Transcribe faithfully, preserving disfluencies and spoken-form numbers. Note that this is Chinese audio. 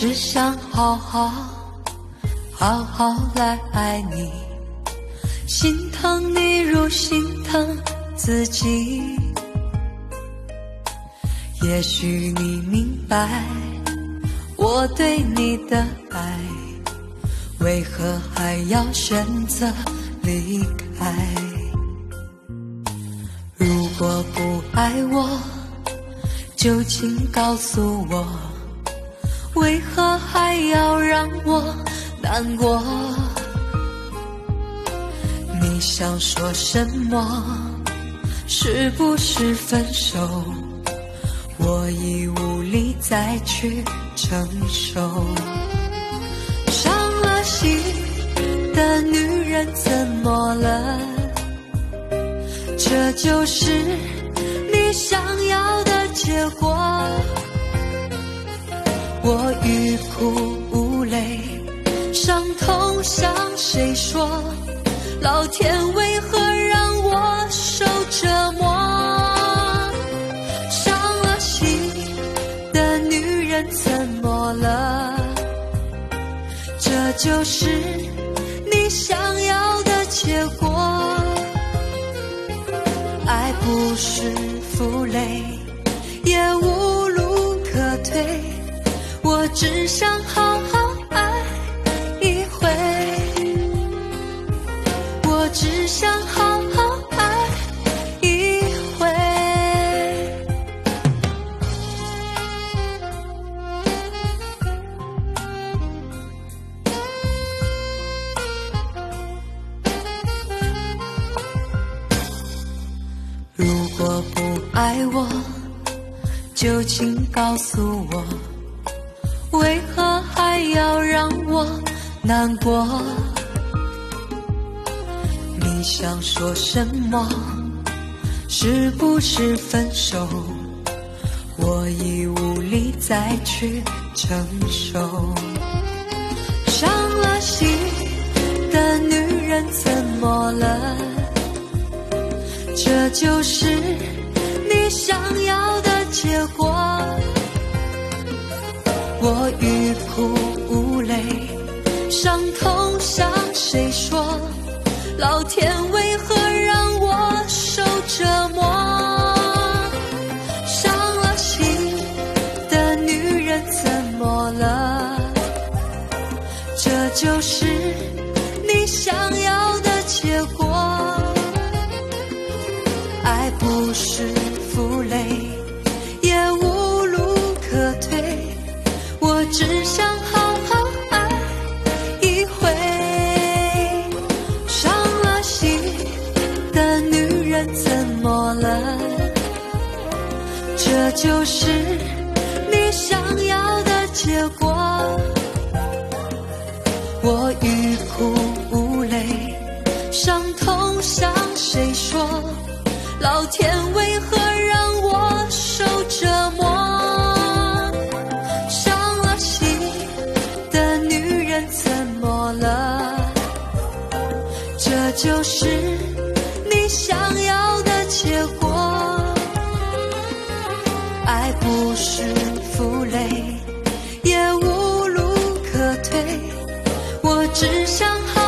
只想好好好好来爱你，心疼你如心疼自己。也许你明白我对你的爱，为何还要选择离开？如果不爱我，就请告诉我，为何还要让我难过？你想说什么？是不是分手？我已无力再去承受。伤了心的女人怎么了？这就是你想要的结果。我欲哭无泪，伤痛向谁说？老天为何让我受折磨？伤了心的女人怎么了？这就是你想要的结果。爱不是负累，也无路可退，我只想好好爱一回，我只想好好爱一回。如果不爱我，就请告诉我，为何还要让我难过？你想说什么？是不是分手？我已无力再去承受。伤了心的女人怎么了？这就是你想要的结果。我欲哭无泪，伤痛向谁说？老天为何让我受折磨？伤了心的女人怎么了？这就是你想要的结果。爱不是负累，也无路可退，我只想好好爱一回。伤了心的女人怎么了？这就是你想要的结果。我欲哭无泪，伤痛向谁说？老天为何让我受折磨？伤了心的女人怎么了？这就是你想要的结果。爱不是负累，也无路可退，我只想好